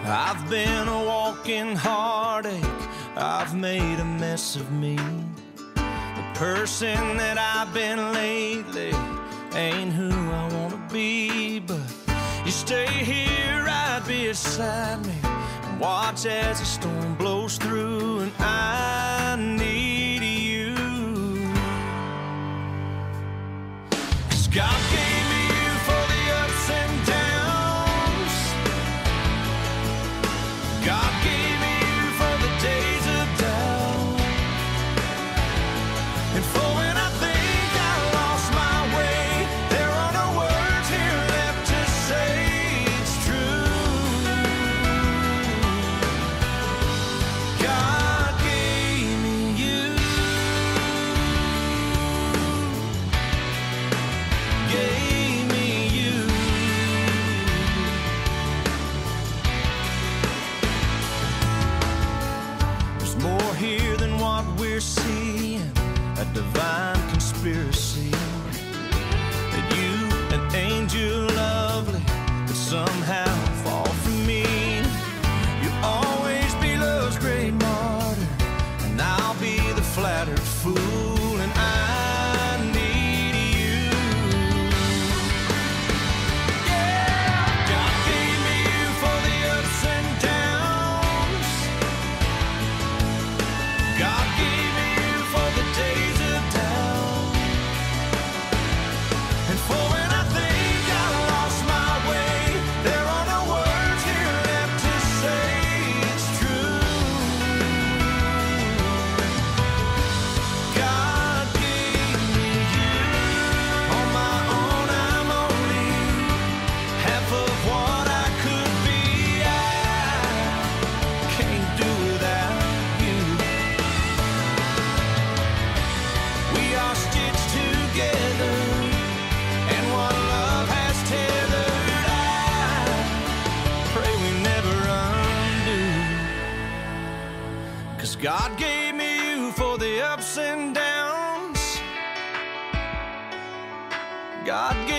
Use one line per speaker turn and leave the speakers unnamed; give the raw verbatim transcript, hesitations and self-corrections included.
I've been a walking heartache, I've made a mess of me. The person that I've been lately ain't who I wanna be. But you stay here right beside me and watch as the storm blows through, and I need you. 'Cause God gave me you for the ups and downs. God gave me you for the days of doubt, and for when I think I lost my way, there are no words here left to say it's true. God gave me you, gave me you. There's more here than what we're seeing, a divine conspiracy. That you, an angel lovely, could somehow fall from me. You'll always be love's great martyr, and I'll be the flattered fool, and I need you. Yeah, God gave me you for the ups and downs. God gave me you for the days of doubt, and for when I think I lost my way, there are no words here left to say it's true. God gave me you. On my own I'm only half of what I could be. I can't do without you. We are stitched together, and what love has tethered, I pray we never undo. 'Cause God gave me you for the ups and downs. God